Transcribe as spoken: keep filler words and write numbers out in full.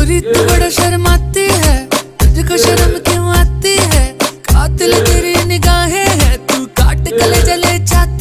गोरी तू बड़ा शर्माती है, तुझको शर्म क्यों आती है? कातिल तेरी निगाहें है, तू काट कलेजा ले जाती